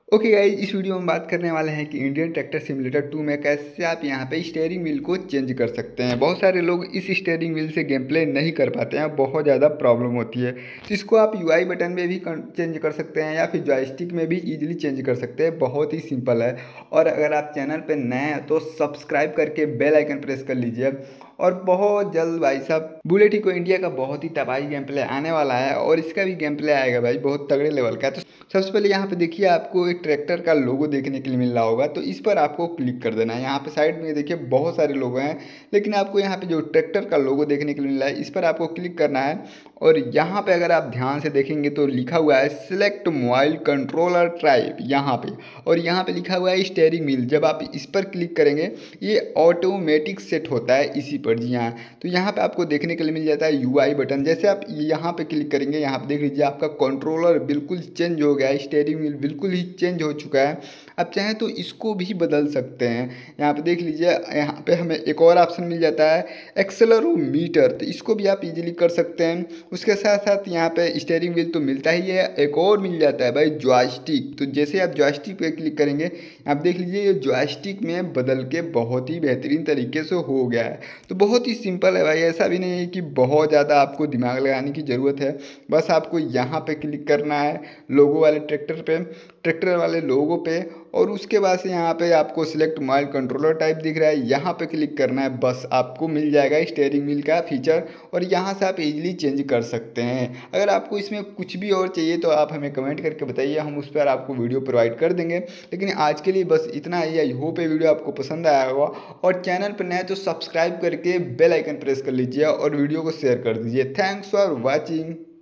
Okay guys, इस video में बात करने वाले हैं कि इंडियन ट्रैक्टर सिमुलेटर 2 में कैसे आप यहां पे स्टीयरिंग व्हील को चेंज कर सकते हैं। बहुत सारे लोग इस स्टीयरिंग व्हील से गेम प्ले नहीं कर पाते हैं, बहुत ज़्यादा प्रॉब्लम होती है। तो इसको आप यूआई बटन में भी चेंज कर सकते हैं या फिर जॉयस्टिक में भी इजीली चेंज कर सकते हैं। बहुत ही सिंपल है। और अगर आप चैनल पर नए हैं तो सब्सक्राइब करके बेल आइकन प्रेस कर लीजिए। और बहुत जल्द भाई साहब बुलेट को इंडिया का बहुत ही तबाही गेम प्ले आने वाला है और इसका भी गेम प्ले आएगा भाई, बहुत तगड़े लेवल का। तो सबसे पहले यहाँ पे देखिए, आपको एक ट्रैक्टर का लोगो देखने के लिए मिल रहा होगा, तो इस पर आपको क्लिक कर देना है। यहाँ पे साइड में देखिए बहुत सारे लोगो हैं, लेकिन आपको यहाँ पे जो ट्रैक्टर का लोगो देखने के लिए मिल रहा है, इस पर आपको क्लिक करना है। और यहाँ पे अगर आप ध्यान से देखेंगे तो लिखा हुआ है सिलेक्ट मोबाइल कंट्रोलर टाइप यहाँ पे, और यहाँ पे लिखा हुआ है स्टीयरिंग व्हील। जब आप इस पर क्लिक करेंगे ये ऑटोमेटिक सेट होता है इसी पर। जी हाँ, तो यहाँ पे आपको देखने के लिए मिल जाता है यूआई बटन। जैसे आप यहाँ पे क्लिक करेंगे, यहाँ पे देख लीजिए आपका कंट्रोलर बिल्कुल चेंज हो गया है, स्टीयरिंग व्हील बिल्कुल ही चेंज हो चुका है। आप चाहें तो इसको भी बदल सकते हैं। यहाँ पे देख लीजिए, यहाँ पे हमें एक और ऑप्शन मिल जाता है एक्सेलरोमीटर, तो इसको भी आप इजीली कर सकते हैं। उसके साथ साथ यहाँ पे स्टीयरिंग व्हील तो मिलता ही है, एक और मिल जाता है भाई जॉयस्टिक। तो जैसे आप जॉयस्टिक पे क्लिक करेंगे, आप देख लीजिए ये जॉयस्टिक में बदल के बहुत ही बेहतरीन तरीके से हो गया है। तो बहुत ही सिंपल है भाई, ऐसा भी नहीं है कि बहुत ज़्यादा आपको दिमाग लगाने की ज़रूरत है। बस आपको यहाँ पे क्लिक करना है लोगो वाले ट्रैक्टर पे, ट्रैक्टर वाले लोगो पे, और उसके बाद से यहाँ पे आपको सिलेक्ट मोबाइल कंट्रोलर टाइप दिख रहा है, यहाँ पे क्लिक करना है। बस आपको मिल जाएगा स्टीयरिंग व्हील का फीचर, और यहाँ से आप इजीली चेंज कर सकते हैं। अगर आपको इसमें कुछ भी और चाहिए तो आप हमें कमेंट करके बताइए, हम उस पर आपको वीडियो प्रोवाइड कर देंगे। लेकिन आज के लिए बस इतना ही। आई होप ये वीडियो आपको पसंद आया होगा, और चैनल पर नए तो सब्सक्राइब करके बेल आइकन प्रेस कर लीजिए और वीडियो को शेयर कर दीजिए। Thanks for watching.